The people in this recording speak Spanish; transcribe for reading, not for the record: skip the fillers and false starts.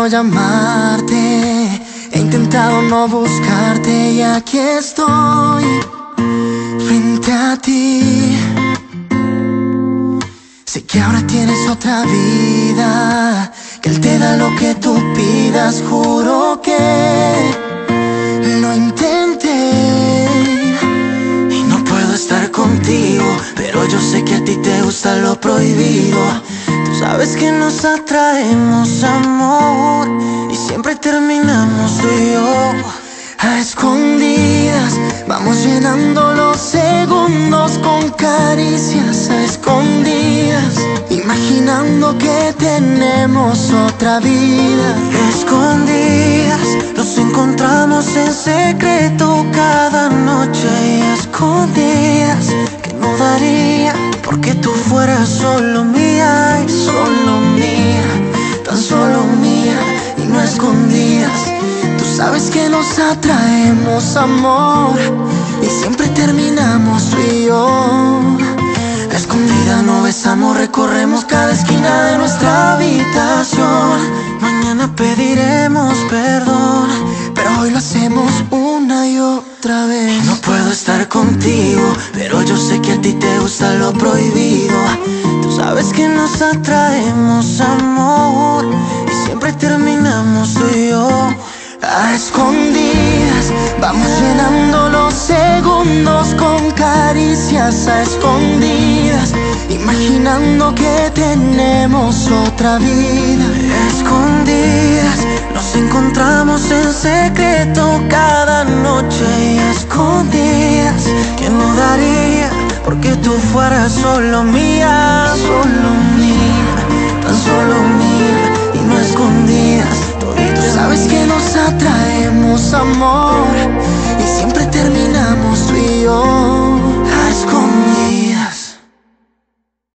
intentado llamarte, he intentado no buscarte y aquí estoy frente a ti. Sé que ahora tienes otra vida, que Él te da lo que tú pidas. Juro que lo intenté y no puedo estar contigo, pero yo sé que a ti te gusta lo prohibido. Tú sabes que nos atraemos, amor, y siempre terminamos tú y yo a escondidas. Vamos llenando los segundos con caricias a escondidas, imaginando que tenemos otra vida. Escondidas nos encontramos en secreto cada noche, y escondidas que no daría porque tú fueras solo mía, y solo mía, tan solo mía y no escondidas. Tú sabes que nos atraemos, amor, y siempre terminamos tú y yo. A escondida nos besamos, recorremos cada esquina de nuestra habitación. Mañana pediremos perdón, pero hoy lo hacemos una y otra vez. Y no puedo estar contigo, pero yo sé que a ti te gusta lo prohibido. Tú sabes que nos atraemos, amor, y siempre terminamos tú y yo a escondidas. Vamos llenando los segundos con caricias a escondidas, imaginando que tenemos otra vida. Escondidas nos encontramos en secreto cada noche, y escondidas que no daría porque tú fueras solo mía, tan solo mía y no escondidas. Tú sabes que nos atraemos, amor, y siempre terminamos tú y yo